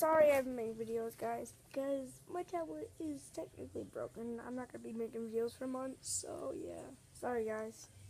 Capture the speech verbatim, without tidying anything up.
sorry I haven't made videos, guys, because my tablet is technically broken. I'm not going to be making videos for months, so yeah. Sorry, guys.